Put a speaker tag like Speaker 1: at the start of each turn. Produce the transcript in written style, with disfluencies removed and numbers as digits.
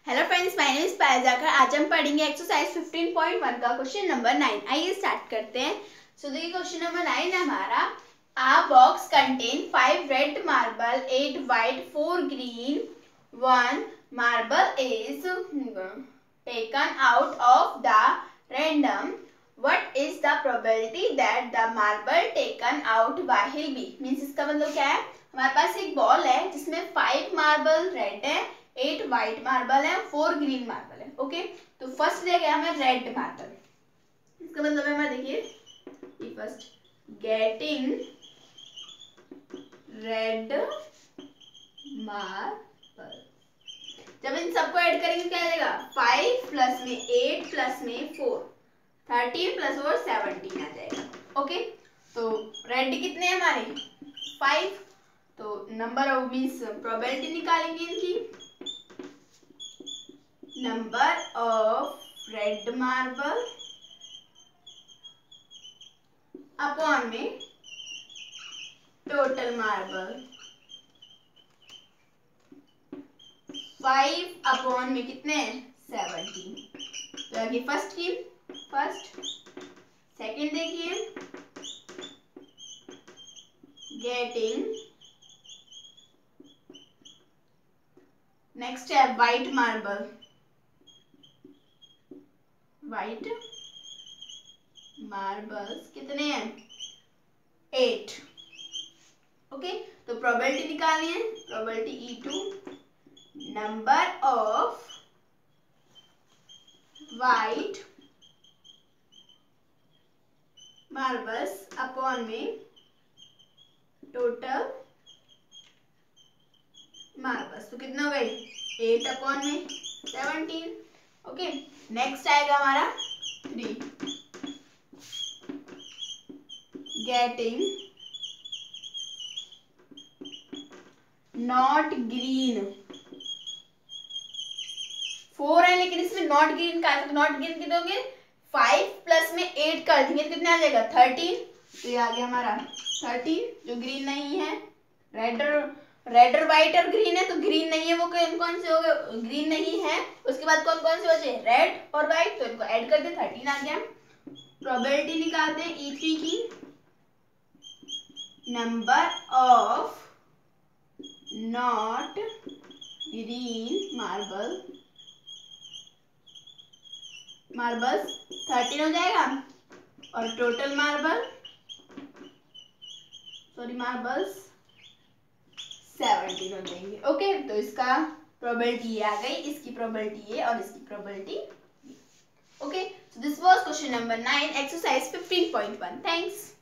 Speaker 1: Hello friends, my name is Payal Jakhar. आज हम पढ़ेंगे एक्सरसाइज 15.1 का क्वेश्चन नंबर 9। आइए स्टार्ट करते हैं। सो देखिए क्वेश्चन नंबर 9 है हमारा। A box contain 5 red marble, 8 white, 4 green, 1 marble is taken out of the random. What is the probability that the marble taken out by will be? Means इसका मतलब क्या है, हमारे पास एक बॉल है जिसमें 5 मार्बल रेड है, 8 व्हाइट मार्बल है, 4 ग्रीन मार्बल है. ओके, तो फर्स्ट दिया गया हमें रेड मार्बल. इसका मतलब है हमारा, देखिए फर्स्ट गेटिंग रेड मार्बल. जब इन सबको ऐड करेंगे क्या आ जाएगा, 5 प्लस में 8 प्लस में 4, 13 प्लस 4 17 आ जाएगा. ओके, तो रेड कितने हैं हमारे 5. तो नंबर ऑफ मीन्स प्रोबेबिलिटी निकालेंगे इनकी. Number of red marble upon में टोटल मार्बल. 5 अपॉन में कितने 17. तो आगे फर्स्ट की फर्स्ट, सेकंड देखिए गेटिंग, नेक्स्ट है व्हाइट मार्बल. व्हाइट मार्बल्स कितने हैं 8. ओके, तो प्रोबेबिलिटी निकालनी है. Probability E2 number of white marbles upon में टोटल मार्बल्स. तो कितना हो गए 8 अपॉन में 17. ओके, नेक्स्ट आएगा हमारा 3 गेटिंग नॉट ग्रीन. 4 है लेकिन इसमें नॉट ग्रीन का है, तो नॉट ग्रीन कितने होंगे 5 प्लस में 8 कर देंगे तो कितना आ जाएगा 13. तो ये आ गया हमारा 13. जो ग्रीन नहीं है, रेड और व्हाइट और ग्रीन है, तो ग्रीन नहीं है वो कौन से हो गए, ग्रीन नहीं है. उसके बाद कौन कौन से बचे रेड और व्हाइट, तो इनको ऐड कर दे 13 आ गया. प्रोबेबिलिटी निकालते हैं E3 की. Number of not green marbles 13 हो जाएगा और टोटल मार्बल्स 17 हो जाएंगे. ओके, तो इसका प्रोबेबिलिटी ये आ गई, इसकी प्रोबेबिलिटी ये और इसकी probability. Okay, so this was question number 9 exercise 15.1. Thanks.